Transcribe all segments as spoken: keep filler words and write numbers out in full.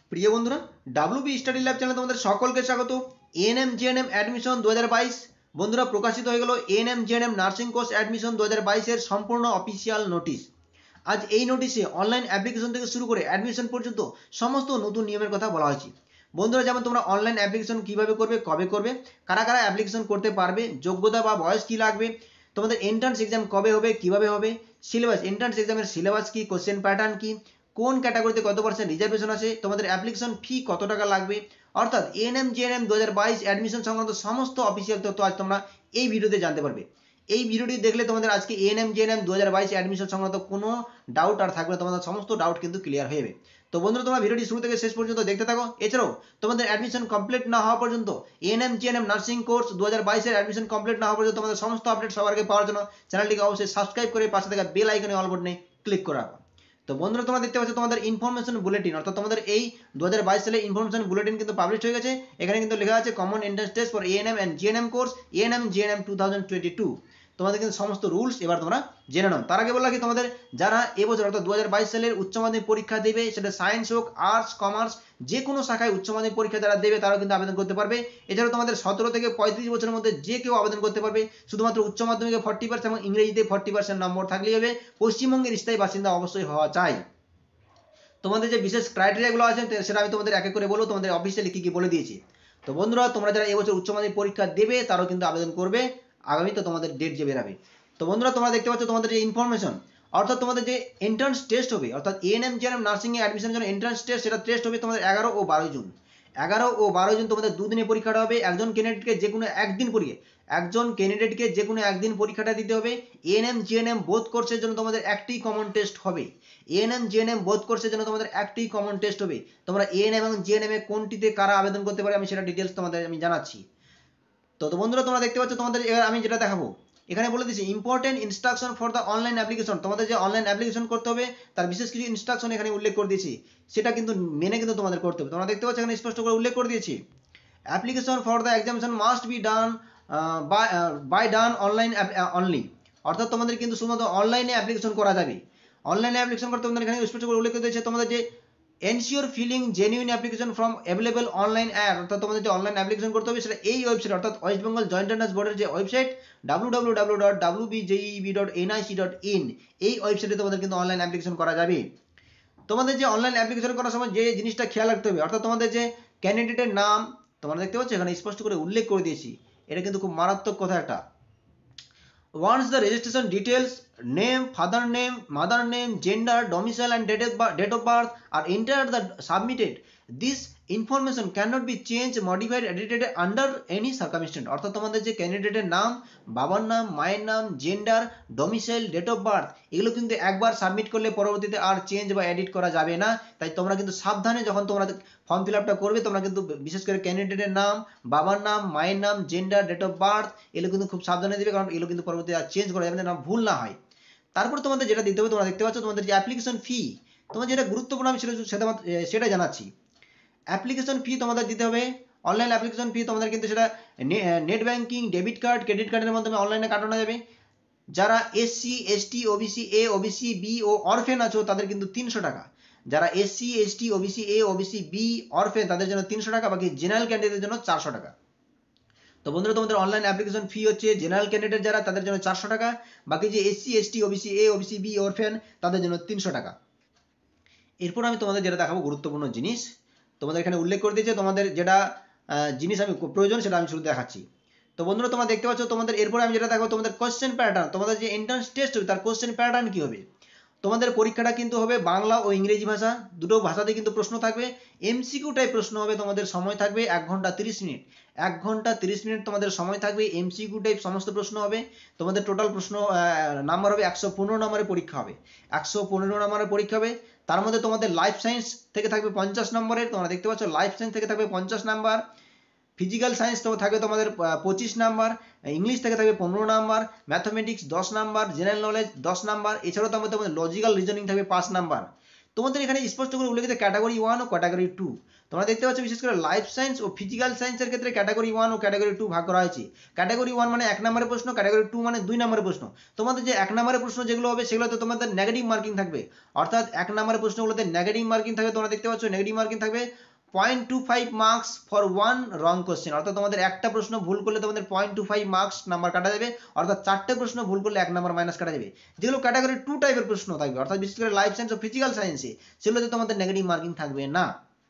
প্রিয় বন্ধুরা, WB study lab চ্যানেলে তোমাদের সকলকে স্বাগত। এএনএম জিএনএম অ্যাডমিশন দু হাজার বাইশ বন্ধুরা প্রকাশিত হয়ে গেল। ANM GNM nursing course admission দু হাজার বাইশের সম্পূর্ণ অফিসিয়াল নোটিশ। আজ এই নোটিশে অনলাইন অ্যাপ্লিকেশন থেকে শুরু করে অ্যাডমিশন পর্যন্ত সমস্ত নতুন নিয়মের কথা বলা হয়েছে। বন্ধুরা, যেমন তোমরা অনলাইন অ্যাপ্লিকেশন কীভাবে করবে, কবে করবে, কারা কারা অ্যাপ্লিকেশন করতে পারবে, যোগ্যতা বা বয়স কী লাগবে, তোমাদের এন্ট্রান্স এক্সাম কবে হবে, কিভাবে হবে, সিলেবাস, এন্ট্রান্স এক্সামের সিলেবাস কী, কোশ্চেন প্যাটার্ন কী, কোন ক্যাটাগরিতে কত পার্সেন্ট রিজার্ভেশন আছে, তোমাদের অ্যাপ্লিকেশন ফি কত টাকা লাগবে, অর্থাৎ এএনএম জিএনএম দু হাজার বাইশ অ্যাডমিশন সংক্রান্ত সমস্ত অফিসিয়াল তথ্য আজ তোমরা এই ভিডিওতে জানতে পারবে। এই ভিডিওটি দেখলে তোমাদের আজকে এএনএম জিএনএম দু হাজার বাইশ অ্যাডমিশন সংক্রান্ত কোনো ডাউট আর থাকবে না, তোমাদের সমস্ত ডাউট কিন্তু ক্লিয়ার হয়ে যাবে। তো বন্ধুরা, তোমরা ভিডিওটি শুরু থেকে শেষ পর্যন্ত দেখতে থাকো। এছাড়াও তোমাদের অ্যাডমিশন কমপ্লিট না হওয়া পর্যন্ত এএনএম জিএনএম নার্সিং কোর্স দু হাজার বাইশের অ্যাডমিশন কমপ্লিট না হওয়া পর্যন্ত তোমাদের সমস্ত আপডেট সবার আগে পাওয়ার জন্য চ্যানেলটিকে অবশ্যই সাবস্ক্রাইব করে পাশে থাকা বেল আইকনে অল বাটনে ক্লিক করা। তো বন্ধুরা, তোমরা দেখতে পাচ্ছ তোমাদের ইনফরমেশন বুলেটিন, অর্থাৎ তোমাদের এই দু হাজার বাইশ সালে ইনফরমেশন বুলেটিন কিন্তু পাবলিশ হয়ে গেছে। এখানে কিন্তু লেখা আছে common entrance test for ANM and GNM course ANM GNM two thousand twenty two. তোমাদের কিন্তু সমস্ত রুলস এবার তোমরা জেনে নাও। তার আগে বলা কি, তোমাদের যারা এবছর অর্থাৎ দু হাজার বাইশ সালের উচ্চ মাধ্যমিক পরীক্ষা দেবে, সেটা সায়েন্স হোক, আর্টস, কমার্স, যে কোনো শাখায় উচ্চ মাধ্যমিক পরীক্ষা যারা দেবে তারাও কিন্তু আবেদন করতে পারবে। এছাড়াও তোমাদের সতেরো থেকে পঁয়ত্রিশ বছরের মধ্যে যে কেউ আবেদন করতে পারবে। শুধুমাত্র উচ্চ মাধ্যমিকে ফর্টি পার্সেন্ট এবং ইংরেজিতে ফর্টি পার্সেন্ট নম্বর থাকলেই হবে। পশ্চিমবঙ্গের স্থায়ী বাসিন্দা অবশ্যই হওয়া চাই। তোমাদের যে বিশেষ ক্রাইটেরিয়াগুলো আছে সেটা আমি তোমাদের এক এক করে বলবো, তোমাদের অফিসিয়ালি কী কী বলে দিয়েছি। তো বন্ধুরা, তোমরা যারা এবছর উচ্চ মাধ্যমিক পরীক্ষা দেবে তারাও কিন্তু আবেদন করবে। আগামী তো তোমাদের ডেট যে বেরাবে। তো বন্ধুরা, তোমরা দেখতে পাচ্ছ তোমাদের যে ইনফরমেশন, অর্থাৎ তোমাদের যে এন্ট্রান্স টেস্ট হবে, অর্থাৎ এএনএম জিএনএম নার্সিংয়ে অ্যাডমিশনের জন্য এন্ট্রান্স টেস্ট, সেটা টেস্ট হবে তোমাদের এগারো ও বারোই জুন। এগারো ও বারোই জুন তোমাদের দুদিনে পরীক্ষাটা হবে। একজন ক্যান্ডিডেটকে যে কোনো একদিন পড়িয়ে একজন ক্যান্ডিডেটকে যে কোনো একদিন পরীক্ষাটা দিতে হবে। এএনএম জিএনএম বোথ কোর্সের জন্য তোমাদের একটি কমন টেস্ট হবে। এএনএম জিএনএম বোথ কোর্সের জন্য তোমাদের একটি কমন টেস্ট হবে। তোমরা এএনএম এবং জিএনএম এ কোনটিতে কারা আবেদন করতে পারে আমি সেটা ডিটেলস তোমাদের আমি জানাচ্ছি। তো তো বন্ধুরা, তোমরা দেখতে পাচ্ছ তোমাদের আমি যেটা দেখাবো এখানে বলে দিচ্ছি important instruction for the online application. তোমাদের যে অনলাইন অ্যাপ্লিকেশন করতে হবে তার বিশেষ কিছু ইনস্ট্রাকশন এখানে উল্লেখ করে দিয়েছি, সেটা কিন্তু মেনে কিন্তু তোমাদের করতে হবে। তোমরা দেখতে পাচ্ছ এখানে স্পষ্ট করে উল্লেখ করে দিয়েছি, application for the examination must be done by by done online only. অর্থাৎ তোমাদের কিন্তু শুধুমাত্র অনলাইনে অ্যাপ্লিকেশন করা যাবে। অনলাইনে অ্যাপ্লিকেশন করতে তোমাদের এখানে স্পষ্ট করে উল্লেখ করে দিয়েছে তোমাদের যে ensure filling genuine application from available online app. অর্থাৎ তোমাদের যে অনলাইন অ্যাপ্লিকেশন করতে হবে সেটা এই ওয়েবসাইট, অর্থাৎ ওয়েস্ট বেঙ্গল জয়েন্ট এন্ট্রান্স বোর্ডের যে website W W W dot W B J E B dot N I C dot in, এই ওয়েবসাইটে তোমাদের কিন্তু অনলাইন অ্যাপ্লিকেশন করা যাবে। তোমাদের যে অনলাইন অ্যাপ্লিকেশন করার সময় যে জিনিসটা খেয়াল রাখতে হবে, অর্থাৎ তোমাদের যে ক্যান্ডিডেটের নাম তোমরা দেখতে পাচ্ছ এখানে স্পষ্ট করে উল্লেখ করে দিয়েছি। এটা কিন্তু খুব মারাত্মক কথা একটা। Once the registration details, name, father name, mother name, gender, domicile and date of birth, date of birth are entered the submitted, this information cannot be changed, modified, edited under any circumstance. অর্থাৎ তোমাদের যে ক্যান্ডিডেটের নাম, বাবার নাম, মায়ের নাম, gender, domicile, date of birth, এগুলো কিন্তু একবার সাবমিট করলে পরবর্তীতে আর চেঞ্জ বা এডিট করা যাবে না। তাই তোমরা কিন্তু সাবধানে যখন তোমরা ফর্ম ফিল আপটা করবে তোমরা কিন্তু বিশেষ করে ক্যান্ডিডেটের নাম, বাবার নাম, মায়ের নাম, জেন্ডার, ডেট অফ বার্থ এগুলো কিন্তু খুব সাবধানে দেবে, কারণ এগুলো কিন্তু পরবর্তীতে আর চেঞ্জ করা যাবে না, ভুল না হয়। তারপর তোমাদের যেটা দিতে হবে, তোমরা দেখতে পাচ্ছ তোমাদের যে অ্যাপ্লিকেশন ফি, তোমার যেটা গুরুত্বপূর্ণ আমি সেটা সেটা জানাচ্ছি। অ্যাপ্লিকেশন ফি তোমাদের দিতে হবে। অনলাইন অ্যাপ্লিকেশন ফি তোমাদের কিন্তু সেটা net banking, debit card, credit কার্ডের মাধ্যমে অনলাইনে কাটানো যাবে। যারা SC, ST, OBC A, OBC B ও অরফেন আছো তাদের কিন্তু তিনশো টাকা। যারা SC, ST, OBC A, OBC B, orphan তাদের জন্য তিনশো টাকা, বাকি জেনারেল ক্যান্ডিডেটের জন্য চারশো টাকা। তো বন্ধুরা, তোমাদের অনলাইন অ্যাপ্লিকেশন ফি হচ্ছে জেনারেল ক্যান্ডিডেট যারা তাদের জন্য চারশো টাকা, বাকি যে SC, ST, OBC A, OBC B, orphan তাদের জন্য তিনশো টাকা। এরপর আমি তোমাদের যেটা দেখাবো গুরুত্বপূর্ণ জিনিস, তোমাদের এখানে উল্লেখ করে দিয়েছে তোমাদের যেটা জিনিস আমি প্রয়োজন সেটা আমি শুরু দেখাচ্ছি। তো বন্ধুরা, তোমরা দেখতে পাচ্ছ তোমাদের এরপরে আমি যেটা দেখাবো তোমাদের কোশ্চেন প্যাটার্ন। তোমাদের যে এন্ট্রান্স টেস্ট হবে তার কোশ্চেন প্যাটার্ন কি হবে। তোমাদের পরীক্ষাটা কিন্তু হবে বাংলা ও ইংরেজি ভাষা, দুটো ভাষাতে কিন্তু প্রশ্ন থাকবে। এমসিকিউ টাইপ প্রশ্ন হবে, তোমাদের সময় থাকবে এক ঘন্টা তিরিশ মিনিট। এক ঘন্টা তিরিশ মিনিট তোমাদের সময় থাকবে। এমসিকিউ টাইপ সমস্ত প্রশ্ন হবে। তোমাদের টোটাল প্রশ্ন নাম্বার হবে একশো পনেরো নম্বরের পরীক্ষা হবে। একশো পনেরো নম্বরের পরীক্ষা হবে। তার মধ্যে তোমাদের লাইফ সায়েন্স থেকে থাকবে পঞ্চাশ নম্বরের, তোমরা দেখতে পাচ্ছ লাইফ সায়েন্স থেকে থাকবে পঞ্চাশ নাম্বার। ফিজিক্যাল সায়েন্স তো থাকবে তোমাদের পঁচিশ নাম্বার, ইংলিশ থেকে থাকবে পনেরো নাম্বার, ম্যাথমেটিক্স দশ নাম্বার, জেনারেল নলেজ দশ নাম্বার, এছাড়াও তোমাদের তোমাদের লজিক্যাল রিজনিং থাকবে পাঁচ নাম্বার। তোমাদের এখানে স্পষ্ট করে উল্লেখিত ক্যাটাগরি ওয়ান ও ক্যাটাগরি টু তোমরা দেখতে পাচ্ছ, বিশেষ করে লাইফ সায়েন্স ও ফিজিক্যাল সায়েন্সের ক্ষেত্রে ক্যাটাগরি ওয়ান ও ক্যাটাগরি টু ভাগ করা হয়েছে। ক্যাটাগরি ওয়ান মানে এক নম্বরের প্রশ্ন, ক্যাটাগরি টু মানে দুই নম্বরের প্রশ্ন। তোমাদের যে এক নম্বরের প্রশ্ন যেগুলো হবে সেগুলোতে তোমাদের নেগেটিভ মার্কিং থাকবে, অর্থাৎ এক নম্বরের প্রশ্নগুলোতে নেগেটিভ মার্কিং থাকবে। তোমরা দেখতে পাচ্ছ নেগেটিভ মার্কিং থাকবে point two five marks for one wrong question, অর্থাৎ তোমাদের একটা প্রশ্ন ভুল করলে তোমাদের point two five marks number কাটা যাবে, অর্থাৎ চারটে প্রশ্ন ভুল করলে এক নাম্বার মাইনাস কাটা যাবে। যেগুলো ক্যাটাগরি টু টাইপের প্রশ্ন থাকবে, অর্থাৎ বিশেষ করে লাইফ সায়েন্স ও ফিজিক্যাল সায়েন্সে, সেগুলোতে তোমাদের নেগেটিভ মার্কিং থাকবে না।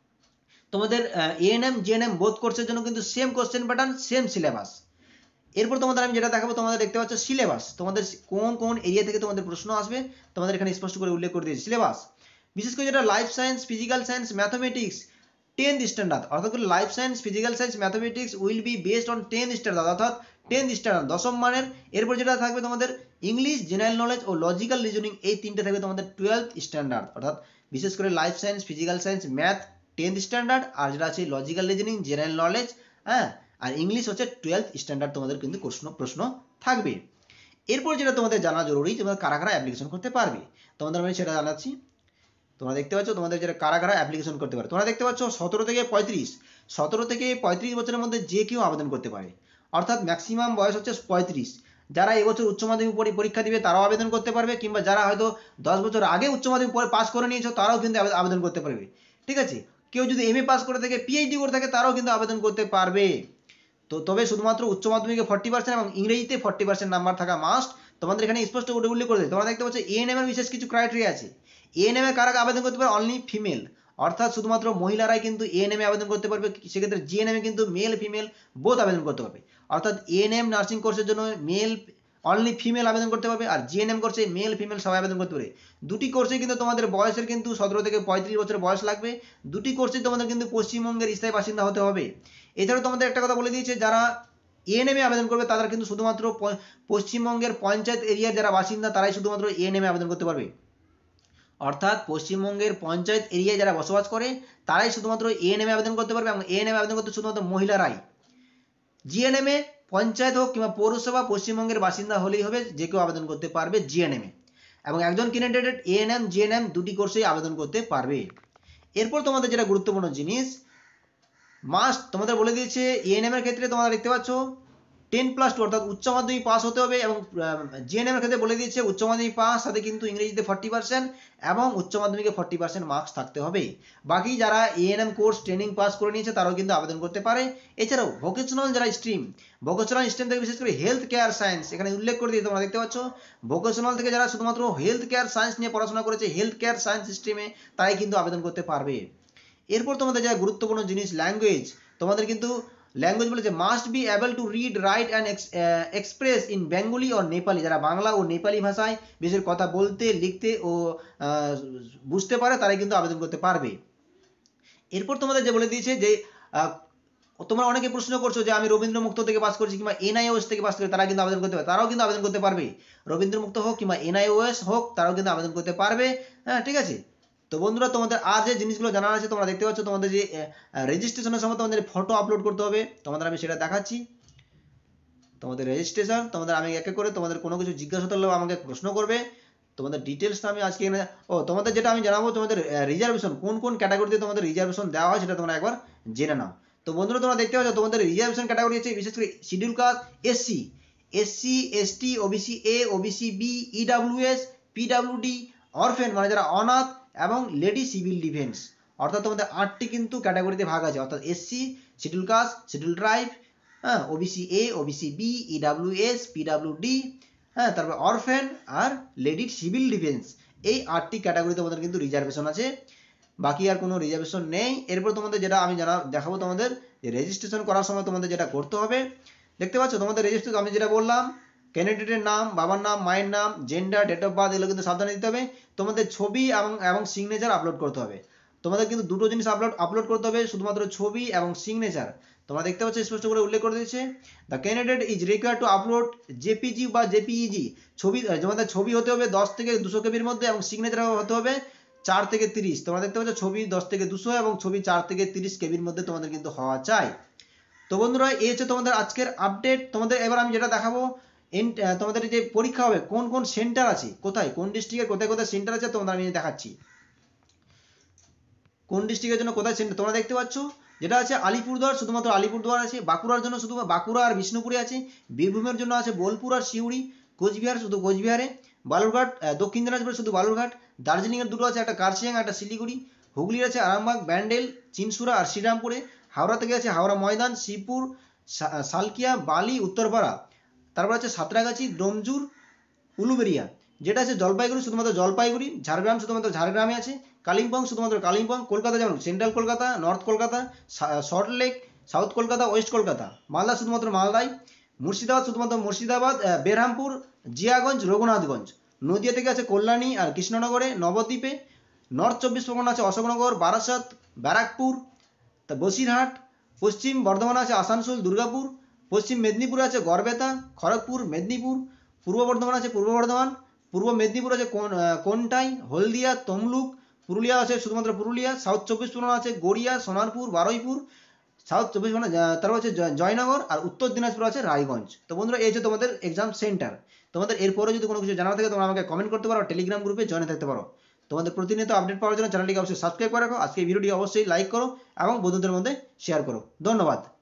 তোমাদের এএনএম জিএনএম বোথ কোর্সের জন্য কিন্তু same question pattern, same syllabus. এরপর তোমাদের আমি যেটা দেখাবো, তোমাদের দেখতে পাচ্ছ সিলেবাস, তোমাদের কোন কোন এরিয়া থেকে তোমাদের প্রশ্ন আসবে তোমাদের এখানে স্পষ্ট করে উল্লেখ করে দিয়েছি সিলেবাস। বিশেষ করে যেটা life science, physical science, mathematics tenth standard, অর্থাৎ life science, physical science, mathematics will be based on tenth standard, অর্থাৎ টেন্থ স্ট্যান্ডার্ড দশম মানের। এরপর যেটা থাকবে তোমাদের ইংলিশ, জেনারেল নলেজ ও লজিক্যাল রিজনিং, এই তিনটে থাকবে তোমাদের টুয়েলভ স্ট্যান্ডার্ড, অর্থাৎ বিশেষ করে life science, physical science, math tenth standard, আর যেটা আছে লজিক্যাল রিজনিং, জেনারেল নলেজ, হ্যাঁ, আর ইংলিশ হচ্ছে টুয়েলভ স্ট্যান্ডার্ড তোমাদের কিন্তু প্রশ্ন প্রশ্ন থাকবে। এরপর যেটা তোমাদের জানা জরুরি, তোমরা কারা কারা অ্যাপ্লিকেশন করতে পারবে, তোমাদের আমি সেটা জানাচ্ছি। তোমরা দেখতে পাচ্ছ তোমাদের যেটা কারা কারা অ্যাপ্লিকেশন করতে পারে, তোমরা দেখতে পাচ্ছ সতেরো থেকে পঁয়ত্রিশ সতেরো থেকে পঁয়ত্রিশ বছরের মধ্যে যে কেউ আবেদন করতে পারে, অর্থাৎ ম্যাক্সিমাম বয়স হচ্ছে পঁয়ত্রিশ। যারা এবছর উচ্চ মাধ্যমিক পরীক্ষা দিবে তারাও আবেদন করতে পারবে, কিংবা যারা হয়তো দশ বছর আগে উচ্চ মাধ্যমিক পাস করে নিয়েছো তারাও কিন্তু আবেদন করতে পারবে, ঠিক আছে। কেউ যদি এম এ পাস করে থাকে, পিএইচডি করে থাকে, তারাও কিন্তু আবেদন করতে পারবে। তো তবে শুধুমাত্র উচ্চ মাধ্যমিকে ফর্টি পার্সেন্ট এবং ইংরেজিতে ফর্টি পার্সেন্ট নাম্বার থাকা মাস্ট। তোমাদের এখানে স্পষ্ট করে উল্লেখ করে দেয়, তোমরা দেখতে পাচ্ছ এএনএম এর বিশেষ কিছু ক্রাইটেরিয়া আছে। এএনএম এ কারা আবেদন করতে পারে, অনলি ফিমেল, অর্থাৎ শুধুমাত্র মহিলারাই কিন্তু এএনএম এ আবেদন করতে পারবে। সেক্ষেত্রে জিএনএম এ কিন্তু মেল ফিমেল বোথ আবেদন করতে পারবে, অর্থাৎ এএনএম নার্সিং কোর্সের জন্য মেল অনলি ফিমেল আবেদন করতে পারবে, আর জিএনএম কোর্সে মেল ফিমেল সবাই আবেদন করতে পারে। দুটি কোর্সে কিন্তু তোমাদের বয়সের কিন্তু সতেরো থেকে পঁয়ত্রিশ বছর বয়স লাগবে। দুটি কোর্সে তোমাদের কিন্তু পশ্চিমবঙ্গের স্থায়ী বাসিন্দা হতে হবে। এছাড়াও তোমাদের একটা কথা বলে দিয়েছে, যারা এএনএম এ আবেদন করবে তারা কিন্তু শুধুমাত্র পশ্চিমবঙ্গের পঞ্চায়েত এরিয়ার যারা বাসিন্দা তারাই শুধুমাত্র এএনএম এ আবেদন করতে পারবে, অর্থাৎ পশ্চিমবঙ্গের পঞ্চায়েত এরিয়ায় যারা বসবাস করে তারাই শুধুমাত্র এএনএম এ আবেদন করতে পারবে, এবং এএনএম এ আবেদন করতে শুধুমাত্র মহিলারাই। জিএনএম এ পঞ্চায়েত হোক কিংবা পৌরসভা পশ্চিমবঙ্গের বাসিন্দা হলেই হবে, যে কেউ আবেদন করতে পারবে জিএনএম এ, এবং একজন ক্যান্ডিডেট এএনএম জিএনএম দুটি কোর্সেই আবেদন করতে পারবে। এরপর তোমাদের যেটা গুরুত্বপূর্ণ জিনিস, মাস্ট তোমাদের বলে দিয়েছে এএনএম এর ক্ষেত্রে তোমরা দেখতে পাচ্ছ টেন প্লাস টু, অর্থাৎ উচ্চ মাধ্যমিক পাস হতে হবে, এবং জিএনএম এর ক্ষেত্রে বলে দিয়েছে উচ্চ মাধ্যমিক পাস, সাথে কিন্তু ইংরেজিতে ফর্টি পার্সেন্ট এবং উচ্চ মাধ্যমিকে ফর্টি পার্সেন্ট মার্কস থাকতে হবে। বাকি যারা এএনএম কোর্স ট্রেনিং পাস করে নিয়েছে তারাও কিন্তু আবেদন করতে পারে। এছাড়াও ভোকেশনাল যারা স্ট্রিম, ভোকেশনাল স্ট্রিম থেকে বিশেষ করে হেলথ কেয়ার সায়েন্স এখানে উল্লেখ করে দিয়ে তোমরা দেখতে পাচ্ছ, ভোকেশনাল থেকে যারা শুধুমাত্র হেলথ কেয়ার সায়েন্স নিয়ে পড়াশোনা করেছে হেলথ কেয়ার সায়েন্স স্ট্রিমে, তারাই কিন্তু আবেদন করতে পারবে। এরপর তোমাদের যা গুরুত্বপূর্ণ জিনিস, ল্যাঙ্গুয়েজ, তোমাদের কিন্তু ল্যাঙ্গুয়েজ বলেছে must be able to read write and express in Bengali ও নেপালি, যারা বাংলা ও নেপালি ভাষায় বিশেষ কথা বলতে, লিখতে ও বুঝতে পারে তারাই কিন্তু আবেদন করতে পারবে। এরপর তোমাদের যে বলে দিয়েছে যে তোমরা অনেকে প্রশ্ন করছো যে আমি রবীন্দ্রমুক্ত থেকে পাস করছি কিংবা এনআইওএস থেকে পাস করি, তারা কিন্তু আবেদন করতে পারে, তারাও কিন্তু আবেদন করতে পারবে। রবীন্দ্রমুক্ত হোক কিংবা এনআইওএস হোক, তারাও কিন্তু আবেদন করতে পারবে, হ্যাঁ, ঠিক আছে। তো বন্ধুরা, তোমাদের আর যে জিনিসগুলো জানার আছে তোমরা দেখতে পাচ্ছ, তোমাদের যে রেজিস্ট্রেশনের সময় তোমাদের ফটো আপলোড করতে হবে, তোমাদের আমি সেটা দেখাচ্ছি। তোমাদের রেজিস্ট্রেশন, তোমাদের আমি একে করে তোমাদের কোনো কিছু জিজ্ঞাসা করলেও আমাকে প্রশ্ন করবে, তোমাদের ডিটেলসটা আমি আজকে এখানে, ও তোমাদের যেটা আমি জানাবো, তোমাদের রিজার্ভেশন কোন কোন ক্যাটাগরিতে তোমাদের রিজার্ভেশন দেওয়া হয় সেটা তোমরা একবার জেনে নাও। তো বন্ধুরা, তোমরা দেখতে পাচ্ছ তোমাদের রিজার্ভেশন ক্যাটাগরি আছে বিশেষ করে schedule caste, SC, SC, ST, OBC A, OBC B, EWS, PWD, orphan মানে যারা অনাথ, এবং লেডি সিভিল ডিফেন্স, অর্থাৎ তোমাদের আটটি কিন্তু ক্যাটাগরিতে ভাগ আছে, অর্থাৎ SC, schedule caste, schedule tribe, হ্যাঁ, OBC A, OBC B, EWS, PWD, হ্যাঁ, তারপর অরফেন আর লেডি সিভিল ডিফেন্স, এই আটটি ক্যাটাগরি তোমাদের কিন্তু রিজার্ভেশন আছে, বাকি আর কোনো রিজার্ভেশন নেই। এরপর তোমাদের যেটা আমি জানা দেখাবো, তোমাদের যে রেজিস্ট্রেশন করার সময় তোমাদের যেটা করতে হবে, দেখতে পাচ্ছ তোমাদের রেজিস্ট্রেশন আমি যেটা বললাম, ক্যান্ডিডেটের নাম, বাবার নাম, মায়ের নাম, জেন্ডার, ডেট অফ বার্থ, এগুলো কিন্তু সাবধানে দিতে হবে। তোমাদের ছবি এবং এবং সিগনেচার আপলোড করতে হবে। তোমাদের কিন্তু দুটো জিনিস আপলোড আপলোড করতে হবে, শুধুমাত্র ছবি এবং সিগনেচার। তোমরা দেখতে পাচ্ছ স্পষ্ট করে উল্লেখ করে দিয়েছে, the candidate is required to upload JPG বা জেপিইজি, ছবি তোমাদের ছবি হতে হবে দশ থেকে দুশো কেবির মধ্যে, এবং সিগনেচার হতে হবে চার থেকে তিরিশ। তোমরা দেখতে পাচ্ছ ছবি দশ থেকে দুশো এবং ছবি চার থেকে তিরিশ কেবির মধ্যে তোমাদের কিন্তু হওয়া চাই। তো বন্ধুরা, এই হচ্ছে তোমাদের আজকের আপডেট। তোমাদের এবার আমি যেটা দেখাবো, তোমাদের যে পরীক্ষা হবে কোন কোন সেন্টার আছে, কোথায় কোন ডিস্ট্রিক্টে কোথায় কোথায় সেন্টার আছে তোমাদের আমি দেখাচ্ছি। কোন ডিস্ট্রিক্টের জন্য কোথায় সেন্টার তোমরা দেখতে পাচ্ছ, যেটা আছে আলিপুরদুয়ার, শুধুমাত্র আলিপুরদুয়ার আছে। বাঁকুড়ার জন্য শুধু বাঁকুড়া আর বিষ্ণুপুরে আছে। বীরভূমের জন্য আছে বোলপুর আর সিউড়ি। কোচবিহার শুধু কোচবিহারে। বালুরঘাট, দক্ষিণ দিনাজপুরে শুধু বালুরঘাট। দার্জিলিংয়ের দুটো আছে, একটা কার্শিয়াং একটা শিলিগুড়ি। হুগলির আছে আরামবাগ, ব্যান্ডেল, চিনসুরা আর শ্রীরামপুরে। হাওড়া থেকে আছে হাওড়া ময়দান, শিবপুর, সালকিয়া, বালি, উত্তরপাড়া। তারপর আছে সাঁতরাগাছি, ডোমজুর, উলুবেড়িয়া। যেটা আছে জলপাইগুড়ি, শুধুমাত্র জলপাইগুড়ি। ঝাড়গ্রাম শুধুমাত্র ঝাড়গ্রামে আছে। কালিম্পং শুধুমাত্র কালিম্পং। কলকাতা যেমন central Kolkata, north Kolkata, Salt Lake, south Kolkata, west Kolkata. Malda শুধুমাত্র মালদায়। মুর্শিদাবাদ শুধুমাত্র মুর্শিদাবাদ, বেরহামপুর, জিয়াগঞ্জ, রঘুনাথগঞ্জ। নদিয়া থেকে আছে কল্যাণী আর কৃষ্ণনগরে, নবদ্বীপে। নর্থ চব্বিশ পরগনা আছে অশোকনগর, বারাসাত, ব্যারাকপুর, তা বসিরহাট। পশ্চিম বর্ধমান আছে আসানসোল, দুর্গাপুর। পশ্চিম মেদিনীপুরে আছে গড়বেতা, খড়গপুর, মেদিনীপুর। পূর্ব বর্ধমান আছে পূর্ব বর্ধমান। পূর্ব মেদিনীপুর আছে কোনটাই, হলদিয়া, তমলুক। পুরুলিয়া আছে শুধুমাত্র পুরুলিয়া। সাউথ চব্বিশ পরগনা আছে গড়িয়া, সোনারপুর, বারুইপুর। সাউথ চব্বিশ পরগনা, তারপর হচ্ছে জয়নগর। আর উত্তর দিনাজপুর আছে রায়গঞ্জ। তো বন্ধুরা এই যে তোমাদের এক্সাম সেন্টার। তোমাদের এরপরে যদি কোনো কিছু জানার থাকে তোমরা আমাকে কমেন্ট করতে পারো, টেলিগ্রাম গ্রুপে জয়েন থাকতে পারো। তোমাদের প্রতিনিয়ত আপডেট পাওয়ার জন্য চ্যানেলটিকে অবশ্যই সাবস্ক্রাইব করে রাখো। আজকে এই ভিডিওটি অবশ্যই লাইক করো এবং বন্ধুদের মধ্যে শেয়ার করো। ধন্যবাদ।